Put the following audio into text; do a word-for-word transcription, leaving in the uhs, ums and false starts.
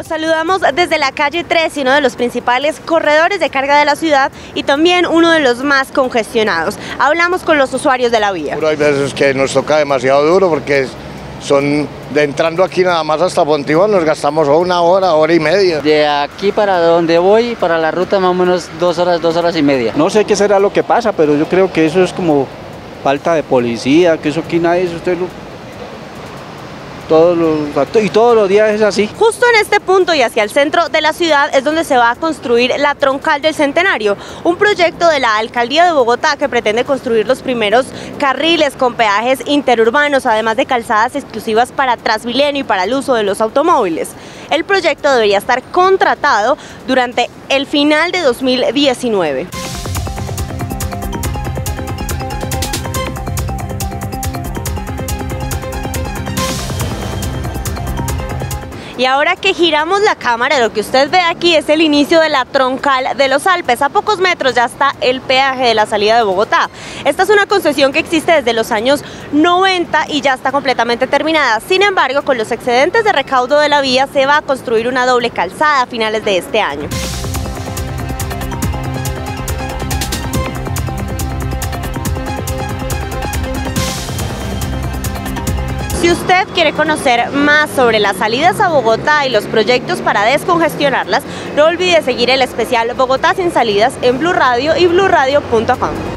saludamos desde la calle tres, uno de los principales corredores de carga de la ciudad y también uno de los más congestionados. Hablamos con los usuarios de la vía. Hay veces que nos toca demasiado duro porque son de entrando aquí nada más hasta Pontiva nos gastamos una hora, hora y media. De aquí para donde voy, para la ruta más o menos dos horas, dos horas y media. No sé qué será lo que pasa, pero yo creo que eso es como falta de policía, que eso aquí nadie, usted lo... Todos los, y todos los días es así. Justo en este punto y hacia el centro de la ciudad es donde se va a construir la troncal del Centenario, un proyecto de la Alcaldía de Bogotá que pretende construir los primeros carriles con peajes interurbanos, además de calzadas exclusivas para Transmilenio y para el uso de los automóviles. El proyecto debería estar contratado durante el final de dos mil diecinueve. Y ahora que giramos la cámara, lo que usted ve aquí es el inicio de la troncal de los Alpes. A pocos metros ya está el peaje de la salida de Bogotá. Esta es una concesión que existe desde los años noventa y ya está completamente terminada. Sin embargo, con los excedentes de recaudo de la vía se va a construir una doble calzada a finales de este año. Si usted quiere conocer más sobre las salidas a Bogotá y los proyectos para descongestionarlas, no olvide seguir el especial Bogotá sin salidas en Blue Radio y blue radio punto com.